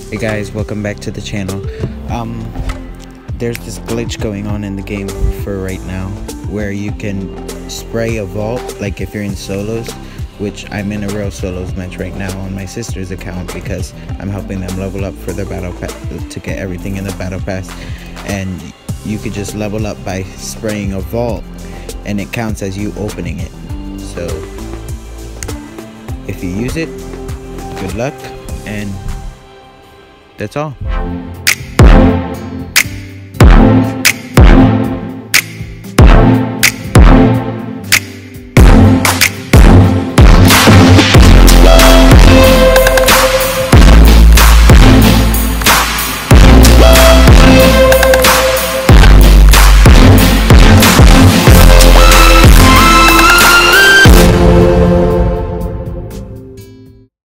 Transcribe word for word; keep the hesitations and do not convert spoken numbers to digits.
Hey guys, welcome back to the channel. Um, there's this glitch going on in the game for right now where you can spray a vault, like if you're in solos, which I'm in a real solos match right now on my sister's account because I'm helping them level up for their battle pass to get everything in the battle pass. And you could just level up by spraying a vault and it counts as you opening it. So if you use it, good luck, and that's all.